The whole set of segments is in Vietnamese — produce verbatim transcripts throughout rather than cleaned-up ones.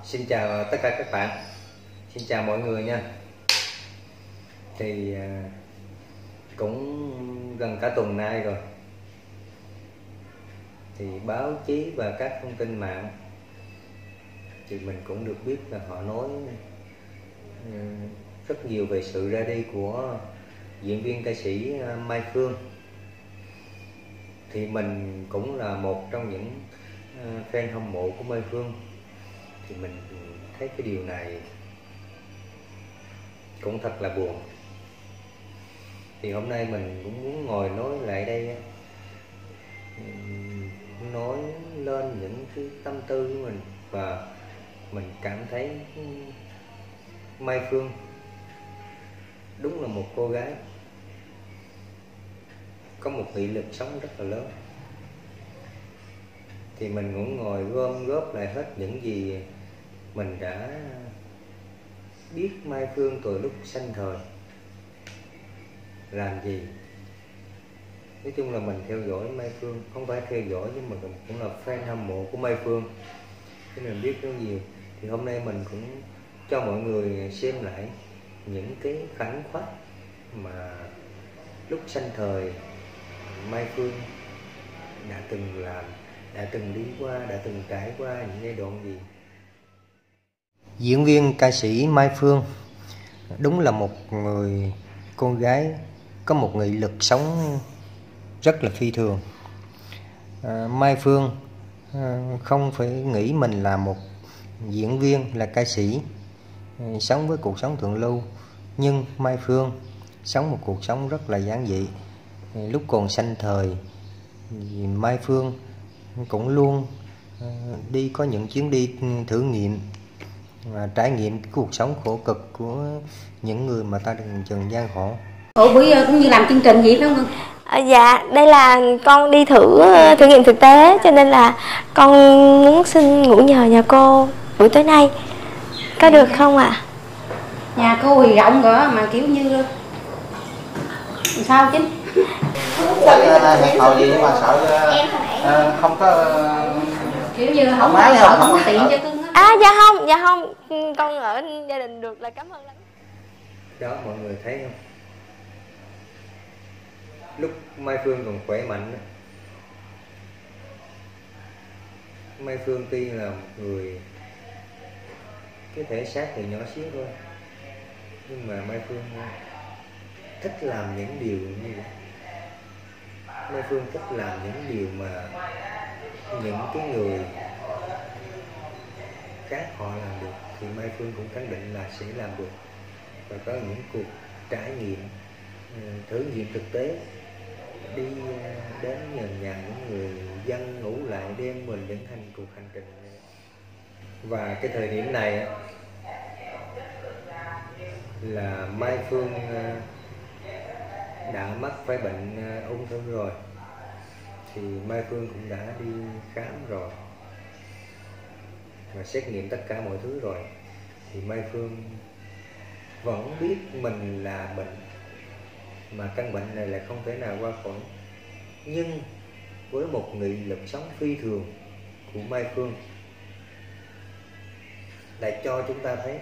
Xin chào tất cả các bạn, xin chào mọi người nha. Thì cũng gần cả tuần nay rồi, thì báo chí và các thông tin mạng thì mình cũng được biết là họ nói rất nhiều về sự ra đi của diễn viên ca sĩ Mai Phương. Thì mình cũng là một trong những fan hâm mộ của Mai Phương, thì mình thấy cái điều này cũng thật là buồn. Thì hôm nay mình cũng muốn ngồi nói lại đây, nói lên những cái tâm tư của mình, và mình cảm thấy Mai Phương đúng là một cô gái có một nghị lực sống rất là lớn. Thì mình cũng ngồi gom góp lại hết những gì mình đã biết Mai Phương từ lúc sanh thời làm gì. Nói chung là mình theo dõi Mai Phương, không phải theo dõi nhưng mà cũng là fan hâm mộ của Mai Phương, cho nên mình biết rất nhiều. Thì hôm nay mình cũng cho mọi người xem lại những cái khoảnh khắc mà lúc sanh thời Mai Phương đã từng làm, đã từng đi qua, đã từng trải qua những giai đoạn gì. Diễn viên ca sĩ Mai Phương đúng là một người con gái có một nghị lực sống rất là phi thường. à, Mai Phương à, không phải nghĩ mình là một diễn viên, là ca sĩ à, sống với cuộc sống thượng lưu, nhưng Mai Phương sống một cuộc sống rất là giản dị. à, lúc còn sanh thời thì Mai Phương cũng luôn à, đi có những chuyến đi thử nghiệm và trải nghiệm cái cuộc sống khổ cực của những người mà ta đừng trần gian khổ. Ủa bữa giờ cũng như làm chương trình gì phải không? À, dạ, đây là con đi thử thử nghiệm thực tế, cho nên là con muốn xin ngủ nhờ nhà cô buổi tối nay, có được không ạ? À? Nhà cô thì rộng rồi mà kiểu như sao chứ? Hồi gì mà sợ uh, không có uh, kiểu như không có sợ, không có tiện cho cưng á. À dạ không, dạ không, con ở gia đình được là cảm ơn lắm. Đó, mọi người thấy không? Lúc Mai Phương còn khỏe mạnh, Mai Phương tuy là một người cái thể xác thì nhỏ xíu thôi, nhưng mà Mai Phương thích làm những điều như vậy. Mai Phương thích làm những điều mà những cái người khác họ làm được, thì Mai Phương cũng khẳng định là sẽ làm được. Và có những cuộc trải nghiệm, thử nghiệm thực tế, đi đến nhà nhà những người dân ngủ lại đêm mình dẫn hành cuộc hành trình. Và cái thời điểm này là Mai Phương đã mắc phải bệnh ung thư rồi, thì Mai Phương cũng đã đi khám rồi và xét nghiệm tất cả mọi thứ rồi, thì Mai Phương vẫn biết mình là bệnh, mà căn bệnh này là không thể nào qua khỏi. Nhưng với một nghị lực sống phi thường của Mai Phương lại cho chúng ta thấy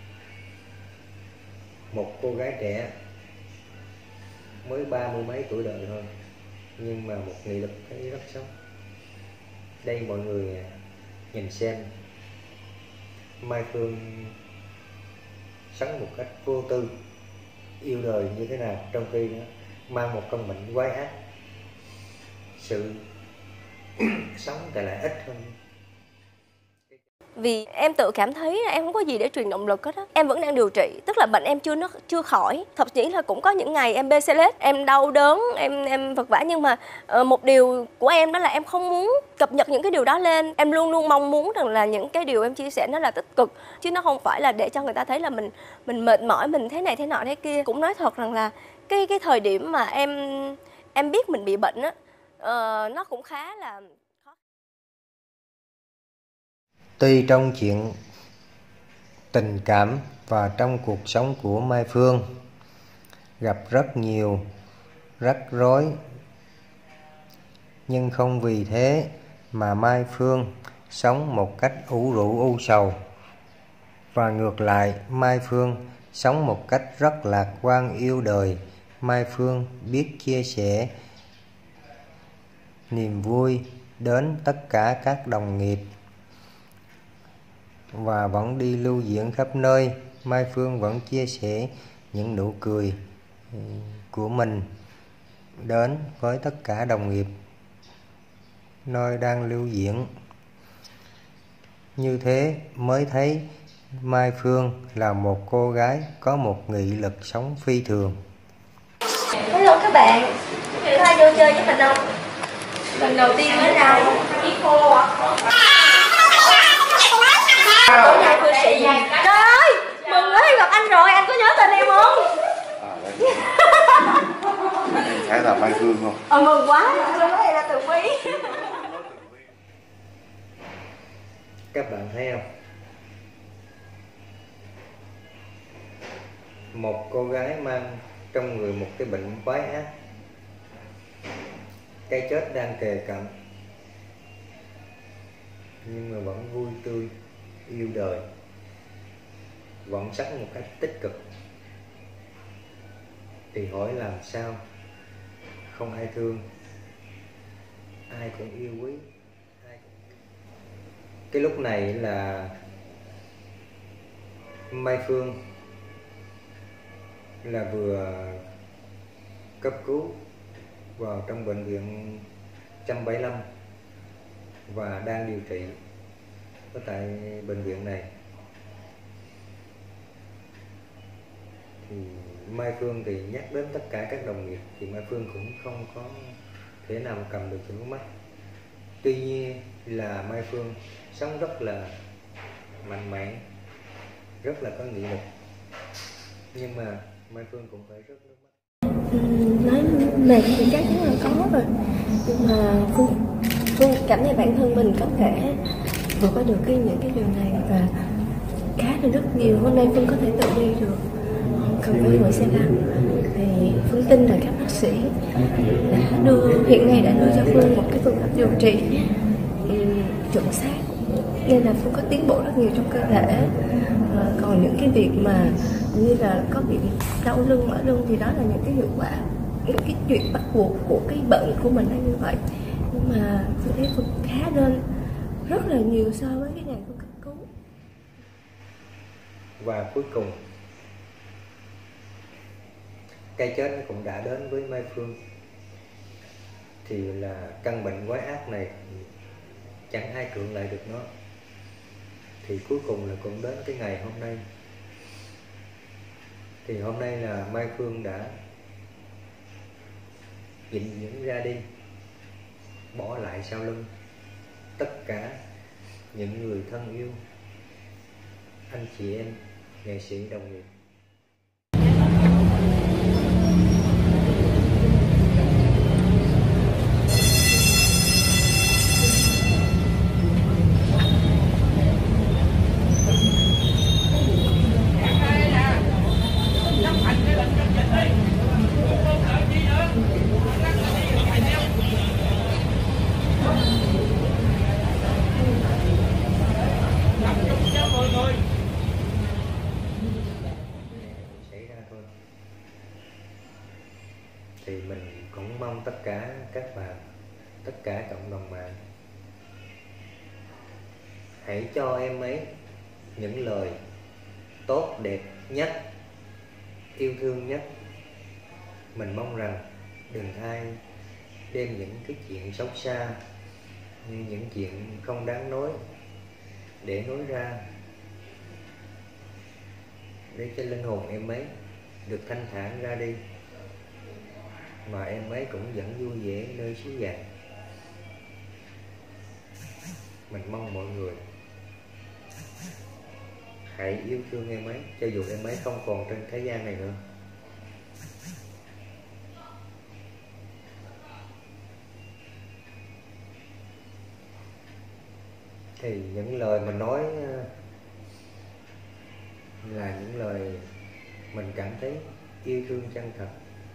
một cô gái trẻ mới ba mươi mấy tuổi đời thôi, nhưng mà một nghị lực thấy rất sống. Đây mọi người nhìn xem Mai Phương sống một cách vô tư, yêu đời như thế nào, trong khi nó mang một căn bệnh quái ác. Sự sống thì lại ít hơn. Vì em tự cảm thấy là em không có gì để truyền động lực hết á. Em vẫn đang điều trị, tức là bệnh em chưa nó chưa khỏi. Thậm chí là cũng có những ngày em bê xê lết, em đau đớn, em em vật vã, nhưng mà uh, một điều của em đó là em không muốn cập nhật những cái điều đó lên. Em luôn luôn mong muốn rằng là những cái điều em chia sẻ nó là tích cực, chứ nó không phải là để cho người ta thấy là mình mình mệt mỏi, mình thế này thế nọ thế kia. Cũng nói thật rằng là cái cái thời điểm mà em em biết mình bị bệnh á, uh, nó cũng khá là khó. Tuy trong chuyện tình cảm và trong cuộc sống của Mai Phương gặp rất nhiều rắc rối, nhưng không vì thế mà Mai Phương sống một cách ủ rũ u sầu Và ngược lại, Mai Phương sống một cách rất lạc quan yêu đời. Mai Phương biết chia sẻ niềm vui đến tất cả các đồng nghiệp và vẫn đi lưu diễn khắp nơi. Mai Phương vẫn chia sẻ những nụ cười của mình đến với tất cả đồng nghiệp nơi đang lưu diễn. Như thế mới thấy Mai Phương là một cô gái có một nghị lực sống phi thường. Hello các bạn, có ai vô chơi với mình không? Lần đầu tiên mới ra đi khô à? Tối nay Phương sẽ gì? Trời ơi, mừng quá em gặp anh rồi, anh có nhớ tên em không? Phải là Mai Phương không? Ờ mừng quá, tôi nói em là Tường Vi. Các bạn thấy không? Một cô gái mang trong người một cái bệnh quái ác, cái chết đang kề cận, nhưng mà vẫn vui tươi, yêu đời, vẫn sống một cách tích cực. Thì hỏi làm sao không ai thương, ai cũng yêu quý, ai cũng... Cái lúc này là Mai Phương là vừa cấp cứu vào trong bệnh viện một trăm bảy mươi lăm và đang điều trị ở tại bệnh viện này. Thì Mai Phương thì nhắc đến tất cả các đồng nghiệp thì Mai Phương cũng không có thể nào cầm được nước mắt. Tuy nhiên là Mai Phương sống rất là mạnh mẽ, rất là có nghị lực, nhưng mà Mai Phương cũng phải rớt nước mắt. Ừ, nói mệt thì chắc chắn là có rồi, nhưng mà Phương, Phương cảm thấy bản thân mình có thể vượt qua được cái những cái điều này và khá là rất nhiều. Hôm nay Phương có thể tự đi được, không cần phải ngồi xe lăn. Thì Phương tin là các bác sĩ đã đưa hiện nay đã đưa cho Phương một cái phương pháp điều trị um, chuẩn xác, nên là Phương có tiến bộ rất nhiều trong cơ thể. À, còn những cái việc mà như là có bị đau lưng, mỏi lưng thì đó là những cái hiệu quả, những cái chuyện bắt buộc của cái bệnh của mình là như vậy. Nhưng mà Phương thấy Phương khá lên rất là nhiều so với cái ngày Phương cấp cứu. Và cuối cùng cái chết nó cũng đã đến với Mai Phương. Thì là căn bệnh quái ác này chẳng ai cưỡng lại được nó. Thì cuối cùng là cũng đến cái ngày hôm nay. Thì hôm nay là Mai Phương đã vĩnh viễn ra đi, bỏ lại sau lưng tất cả những người thân yêu, anh chị em, nghệ sĩ, đồng nghiệp. Thì mình cũng mong tất cả các bạn, tất cả cộng đồng mạng hãy cho em ấy những lời tốt đẹp nhất, yêu thương nhất. Mình mong rằng đừng ai đem những cái chuyện xấu xa, những chuyện không đáng nói để nói ra, để cho linh hồn em ấy được thanh thản ra đi, mà em ấy cũng vẫn vui vẻ nơi xứ vàng. Mình mong mọi người hãy yêu thương em ấy, cho dù em ấy không còn trên thế gian này nữa. Thì những lời mình nói là những lời mình cảm thấy yêu thương chân thật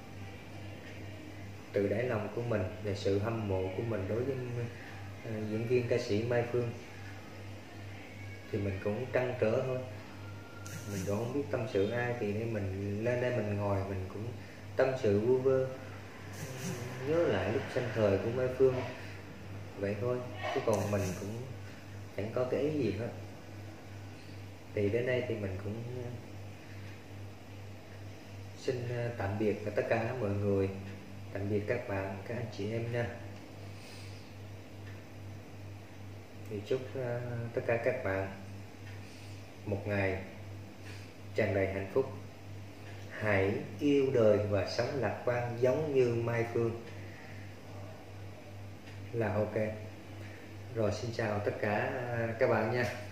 từ đáy lòng của mình, và sự hâm mộ của mình đối với uh, diễn viên ca sĩ Mai Phương. Thì mình cũng trăn trở thôi, mình cũng không biết tâm sự ai, thì nên mình lên đây mình ngồi mình cũng tâm sự vu vơ, nhớ lại lúc sinh thời của Mai Phương vậy thôi, chứ còn mình cũng chẳng có cái ý gì hết. Thì đến đây thì mình cũng xin tạm biệt tất cả mọi người, tạm biệt các bạn, các anh chị em nha. Thì chúc uh, tất cả các bạn một ngày tràn đầy hạnh phúc. Hãy yêu đời và sống lạc quan giống như Mai Phương là ok. Rồi xin chào tất cả các bạn nha.